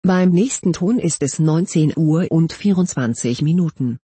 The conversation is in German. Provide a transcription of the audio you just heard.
Beim nächsten Ton ist es 19 Uhr und 24 Minuten.